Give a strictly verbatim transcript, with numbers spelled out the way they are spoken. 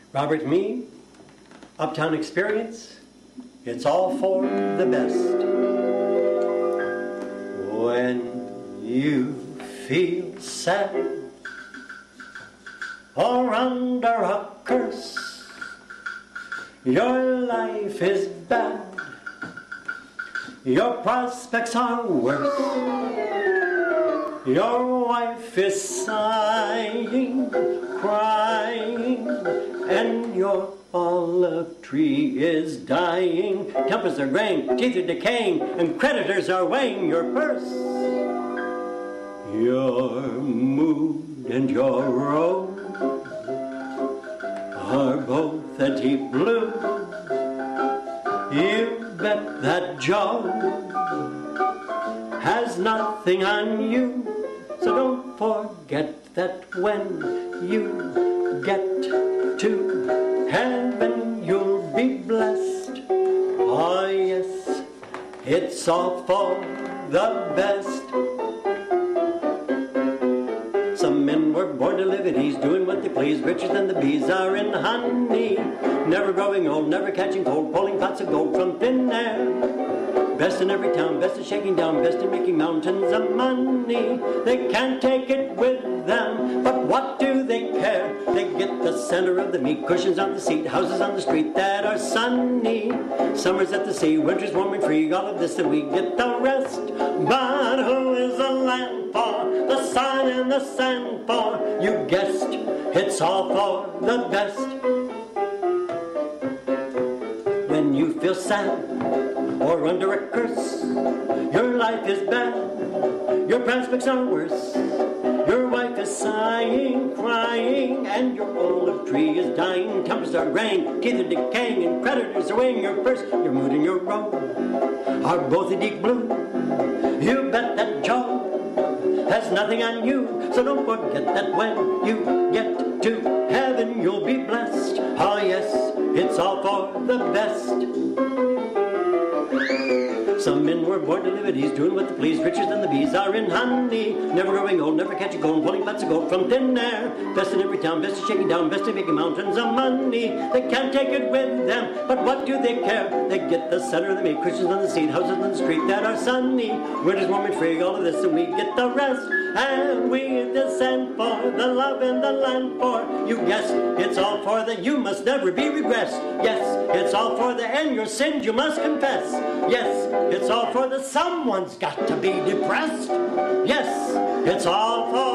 Robert Me, Uptown Experience, it's all for the best. When you feel sad or under a curse, your life is bad, your prospects are worse, your wife is sighing, crying, and your olive tree is dying. Tempers are graying, teeth are decaying, and creditors are weighing your purse. Your mood and your road are both a deep blue. You bet that Joe has nothing on you. So don't forget that when you get to heaven, you'll be blessed. Oh yes, it's all for the best. Some men were born to live at ease, doing what they please, richer than the bees are in honey. Never growing old, never catching cold, pulling pots of gold from thin air. Best in every town, best at shaking down, best in making mountains of money. They can't take it with them, but what do they care? They get the center of the meat, cushions on the seat, houses on the street that are sunny. Summers at the sea, winters warm and free, all of this and we get the rest. But who is the land for, the sun and the sand for? You guessed, it's all for the best. When you feel sad or under a curse, your life is bad, your prospects are worse, your wife is sighing, crying, and your olive tree is dying. Tempers are graying, teeth are decaying, and creditors are weighing your purse. Your mood and your road are both a deep blue. You bet that Joe has nothing on you, so don't forget that when you get to heaven, you'll be blessed. Oh yes, it's all for the best. Some men were born to live at ease, doing what they please, richer than the bees are in honey. Never growing old, never catching cold, pulling pots of gold from thin air. Best in every town, best at shaking down, best at making mountains of money. They can't take it with them, but what do they care? They get the center, they make cushions on the seat, houses on the street that are sunny. Winter's warm and free, all of this, and we get the rest. And we descend for the love in the land for. You guessed, it's all for the, you must never be regressed. Yes, it's all for the, and your sins you must confess. Yes, it's all for the, someone's got to be depressed. Yes, it's all for